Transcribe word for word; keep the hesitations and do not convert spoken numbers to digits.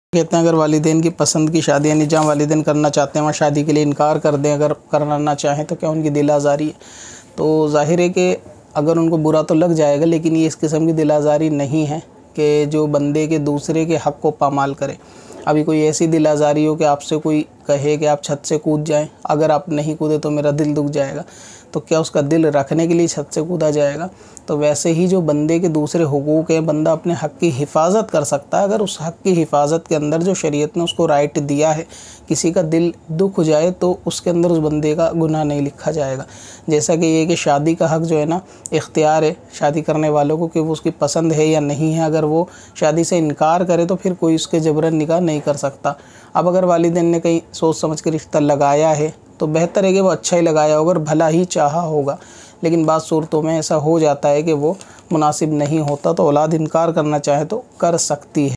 कहते हैं अगर वालिदैन की पसंद की शादी यानी जहाँ वालिदैन करना चाहते हैं वहाँ शादी के लिए इनकार कर दें, अगर करना ना चाहें तो क्या उनकी दिल आज़ारी है? तो ज़ाहिर है कि अगर उनको बुरा तो लग जाएगा, लेकिन ये इस किस्म की दिल आज़ारी नहीं है कि जो बंदे के दूसरे के हक़ को पामाल करे। अभी कोई ऐसी दिल आज़ारी हो कि आपसे कोई कहे कि आप छत से कूद जाएं, अगर आप नहीं कूदे तो मेरा दिल दुख जाएगा, तो क्या उसका दिल रखने के लिए छत से कूदा जाएगा? तो वैसे ही जो बंदे के दूसरे हुकूक़ हैं, बंदा अपने हक़ की हिफाजत कर सकता है अगर उस हक़ की हिफाजत के अंदर जो शरीयत ने उसको राइट दिया है, किसी का दिल दुख जाए तो उसके अंदर उस बंदे का गुनाह नहीं लिखा जाएगा। जैसा कि ये कि शादी का हक़ जो है ना, इख्तियार है शादी करने वालों को कि वो उसकी पसंद है या नहीं है। अगर वो शादी से इनकार करे तो फिर कोई उसके जबरन निकाह नहीं कर सकता। अब अगर वालिदैन ने कहीं सोच समझ के रिश्ता लगाया है तो बेहतर है कि वो अच्छा ही लगाया होगा और भला ही चाहा होगा, लेकिन बात सूरतों में ऐसा हो जाता है कि वो मुनासिब नहीं होता, तो औलाद इनकार करना चाहे तो कर सकती है।